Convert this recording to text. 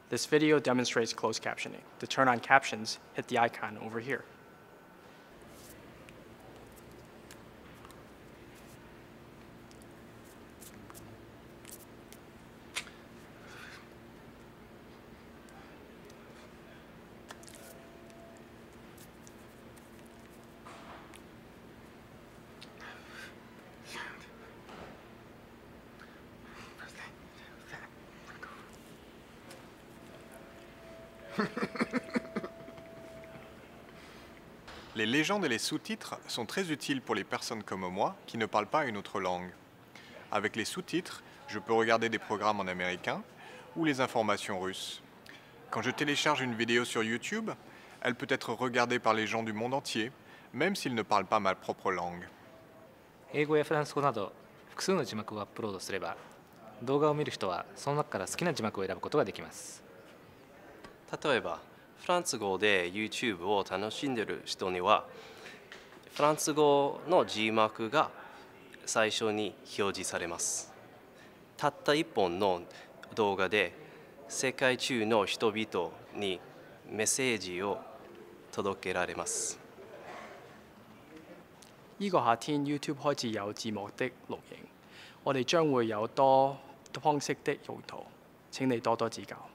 This video demonstrates closed captioning. To turn on captions, hit the icon over here. Les légendes et les sous-titres sont très utiles pour les personnes comme moi qui ne parlent pas une autre langue. Avec les sous-titres, je peux regarder des programmes en américain ou les informations russes. Quand je télécharge une vidéo sur YouTube, elle peut être regardée par les gens du monde entier, même s'ils ne parlent pas ma propre langue. 英語やフランス語など複数の字幕をアップロードすれば、動画を見る人はその中から好きな字幕を選ぶことができます。 例えば、フランス語で YouTube を楽しんでいる人には、フランス語の字幕が最初に表示されます。たった一本の動画で世界中の人々にメッセージを届けられます。 呢個夏天 YouTube 開始有字幕的錄影，我哋將會有多方式的用途，請你多多指教。